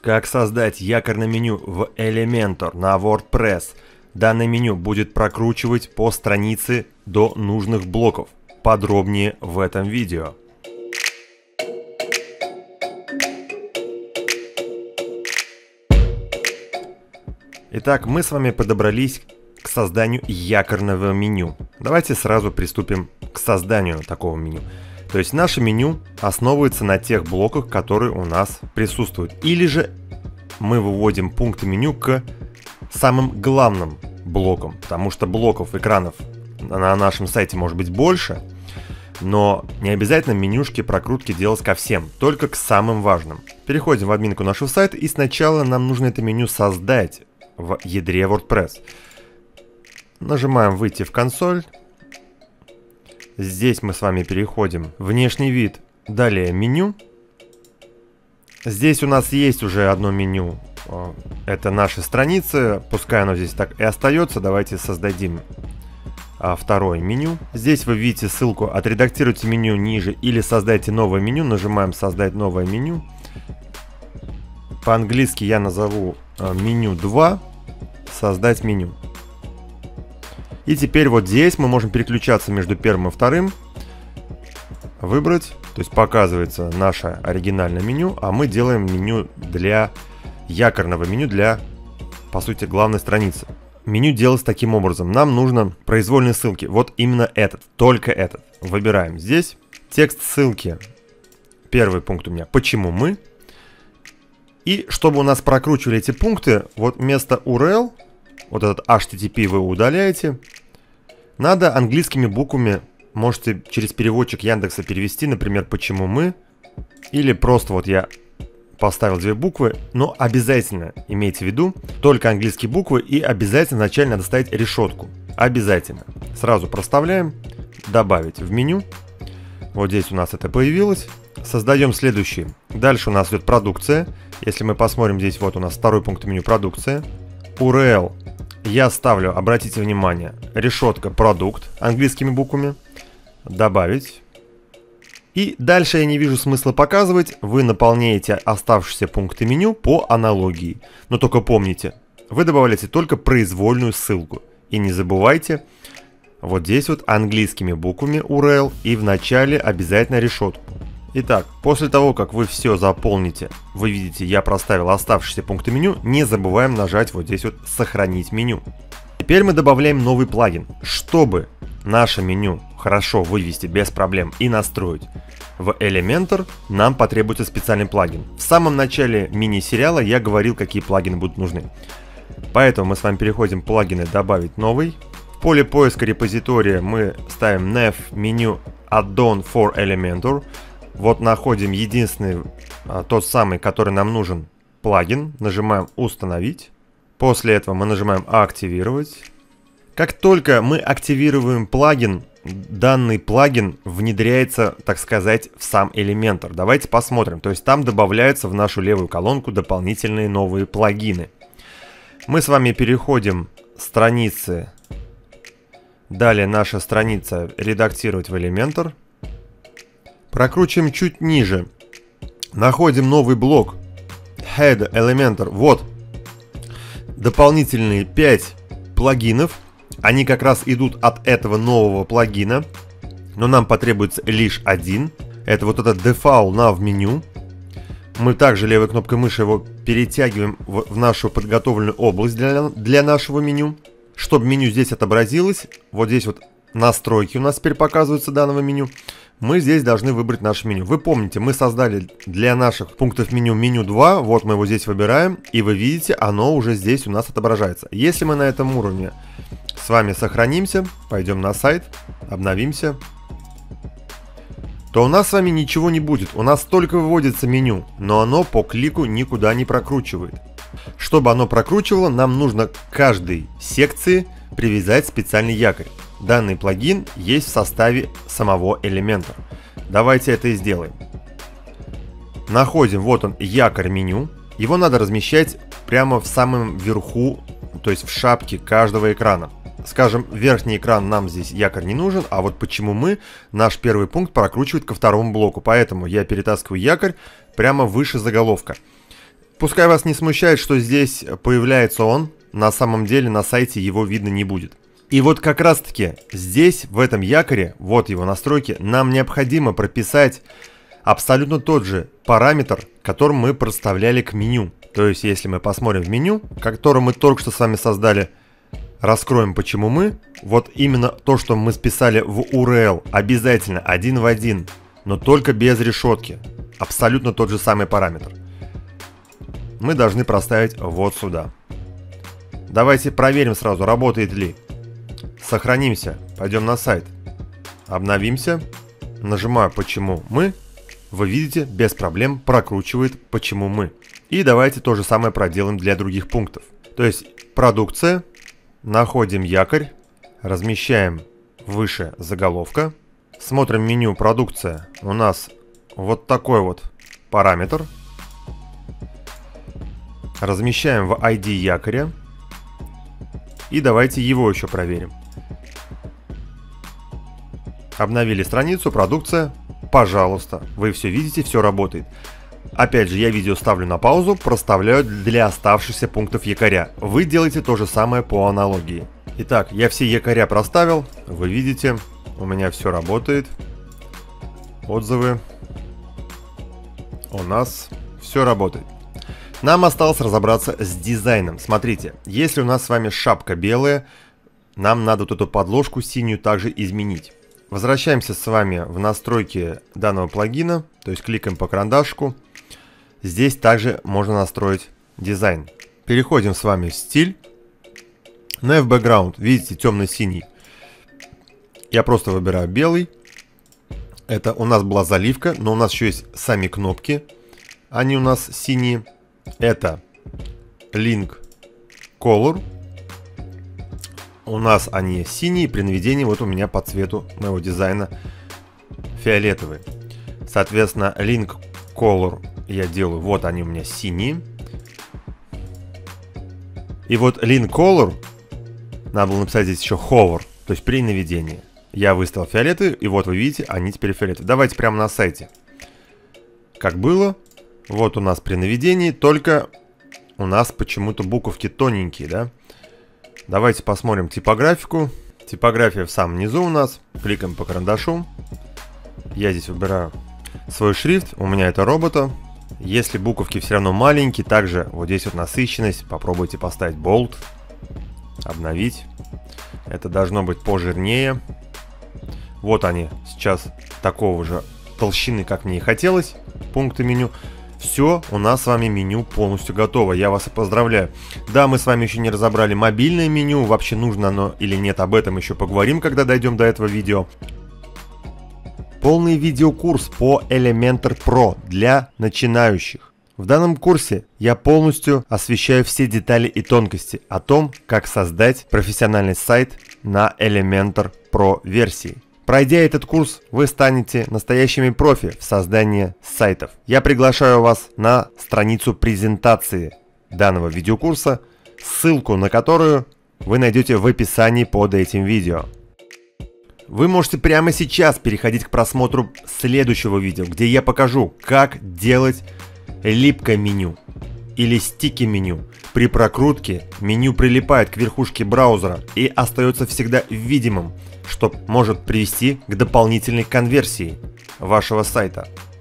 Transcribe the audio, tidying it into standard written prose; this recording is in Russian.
Как создать якорное меню в Elementor на WordPress. Данное меню будет прокручивать по странице до нужных блоков. Подробнее в этом видео. Итак, мы с вами подобрались к созданию якорного меню. Давайте сразу приступим к созданию такого меню. То есть наше меню основывается на тех блоках, которые у нас присутствуют. Или же мы выводим пункты меню к самым главным блокам, потому что блоков, экранов на нашем сайте может быть больше, но не обязательно менюшки, прокрутки делать ко всем, только к самым важным. Переходим в админку нашего сайта, и сначала нам нужно это меню создать в ядре WordPress. Нажимаем «Выйти в консоль». Здесь мы с вами переходим в внешний вид, далее меню. Здесь у нас есть уже одно меню, это наши страницы, пускай оно здесь так и остается. Давайте создадим второе меню. Здесь вы видите ссылку «Отредактируйте меню ниже» или «Создайте новое меню». Нажимаем «Создать новое меню». По-английски я назову меню 2, «Создать меню». И теперь вот здесь мы можем переключаться между первым и вторым, выбрать, то есть показывается наше оригинальное меню, а мы делаем меню для якорного меню для, по сути, главной страницы. Меню делается таким образом. Нам нужно произвольные ссылки. Вот именно этот, только этот. Выбираем здесь текст ссылки. Первый пункт у меня «Почему мы?». И чтобы у нас прокручивали эти пункты, вот вместо URL, вот этот HTTP вы удаляете. Надо английскими буквами, можете через переводчик Яндекса перевести, например, «Почему мы?». Или просто вот я поставил две буквы, но обязательно имейте в виду только английские буквы, и обязательно вначале надо ставить решетку. Обязательно. Сразу проставляем, добавить в меню. Вот здесь у нас это появилось. Создаем следующий. Дальше у нас идет продукция. Если мы посмотрим, здесь вот у нас второй пункт меню продукция. URL я ставлю, обратите внимание, решетка продукт английскими буквами. Добавить. И дальше я не вижу смысла показывать. Вы наполняете оставшиеся пункты меню по аналогии. Но только помните, вы добавляете только произвольную ссылку. И не забывайте, вот здесь вот английскими буквами URL и в начале обязательно решетку. Итак, после того, как вы все заполните, вы видите, я проставил оставшиеся пункты меню, не забываем нажать вот здесь вот «Сохранить меню». Теперь мы добавляем новый плагин. Чтобы наше меню хорошо вывести без проблем и настроить в Elementor, нам потребуется специальный плагин. В самом начале мини-сериала я говорил, какие плагины будут нужны. Поэтому мы с вами переходим в плагины «Добавить новый». В поле поиска репозитория мы ставим nav menu add-on for Elementor. Вот находим единственный, тот самый, который нам нужен, плагин. Нажимаем «Установить». После этого мы нажимаем «Активировать». Как только мы активируем плагин, данный плагин внедряется, так сказать, в сам Elementor. Давайте посмотрим. То есть там добавляются в нашу левую колонку дополнительные новые плагины. Мы с вами переходим к странице. Далее наша страница «Редактировать в Elementor». Прокручиваем чуть ниже. Находим новый блок Head Elementor. Вот дополнительные 5 плагинов. Они как раз идут от этого нового плагина. Но нам потребуется лишь один. Это вот этот Default Nav меню. Мы также левой кнопкой мыши его перетягиваем в нашу подготовленную область для нашего меню. Чтобы меню здесь отобразилось, вот здесь вот настройки у нас теперь показываются данного меню. Мы здесь должны выбрать наше меню. Вы помните, мы создали для наших пунктов меню меню 2. Вот мы его здесь выбираем. И вы видите, оно уже здесь у нас отображается. Если мы на этом уровне с вами сохранимся, пойдем на сайт, обновимся, то у нас с вами ничего не будет. У нас только выводится меню, но оно по клику никуда не прокручивает. Чтобы оно прокручивало, нам нужно к каждой секции привязать специальный якорь. Данный плагин есть в составе самого Elementor. Давайте это и сделаем. Находим, вот он, якорь меню. Его надо размещать прямо в самом верху, то есть в шапке каждого экрана. Скажем, верхний экран нам здесь якорь не нужен, а вот почему мы, наш первый пункт прокручивает ко второму блоку. Поэтому я перетаскиваю якорь прямо выше заголовка. Пускай вас не смущает, что здесь появляется он, на самом деле на сайте его видно не будет. И вот как раз таки здесь, в этом якоре, вот его настройки, нам необходимо прописать абсолютно тот же параметр, который мы проставляли к меню. То есть, если мы посмотрим в меню, которое мы только что с вами создали, раскроем почему мы, вот именно то, что мы списали в URL, обязательно один в один, но только без решетки. Абсолютно тот же самый параметр. Мы должны проставить вот сюда. Давайте проверим сразу, работает ли. Сохранимся, пойдем на сайт, обновимся, нажимаю почему мы. Вы видите, без проблем прокручивает почему мы. И давайте то же самое проделаем для других пунктов. То есть продукция, находим якорь, размещаем выше заголовка, смотрим меню продукция, у нас вот такой вот параметр. Размещаем в ID якоря. И давайте его еще проверим. Обновили страницу, продукция. Пожалуйста, вы все видите, все работает. Опять же, я видео ставлю на паузу, проставляю для оставшихся пунктов якоря. Вы делаете то же самое по аналогии. Итак, я все якоря проставил. Вы видите, у меня все работает. Отзывы. У нас все работает. Нам осталось разобраться с дизайном. Смотрите, если у нас с вами шапка белая, нам надо вот эту подложку синюю также изменить. Возвращаемся с вами в настройки данного плагина, то есть кликаем по карандашку. Здесь также можно настроить дизайн. Переходим с вами в стиль. На F-Background, видите, темно-синий. Я просто выбираю белый. Это у нас была заливка, но у нас еще есть сами кнопки. Они у нас синие. Это Link Color. У нас они синие, при наведении вот у меня по цвету моего дизайна фиолетовые. Соответственно, Link Color я делаю, вот они у меня синие. И вот Link Color, надо было написать здесь еще Hover, то есть при наведении. Я выставил фиолетовые, и вот вы видите, они теперь фиолетовые. Давайте прямо на сайте. Как было. Вот у нас при наведении, только у нас почему-то буковки тоненькие, да? Давайте посмотрим типографику. Типография в самом низу у нас. Кликаем по карандашу. Я здесь выбираю свой шрифт. У меня это робота. Если буковки все равно маленькие, также вот здесь вот насыщенность. Попробуйте поставить Bold. Обновить. Это должно быть пожирнее. Вот они сейчас такого же толщины, как мне и хотелось. Пункты меню. Все, у нас с вами меню полностью готово, я вас и поздравляю. Да, мы с вами еще не разобрали мобильное меню, вообще нужно оно или нет, об этом еще поговорим, когда дойдем до этого видео. Полный видеокурс по Elementor Pro для начинающих. В данном курсе я полностью освещаю все детали и тонкости о том, как создать профессиональный сайт на Elementor Pro версии. Пройдя этот курс, вы станете настоящими профи в создании сайтов. Я приглашаю вас на страницу презентации данного видеокурса, ссылку на которую вы найдете в описании под этим видео. Вы можете прямо сейчас переходить к просмотру следующего видео, где я покажу, как делать липкое меню или стики меню. При прокрутке меню прилипает к верхушке браузера и остается всегда видимым, что может привести к дополнительной конверсии вашего сайта.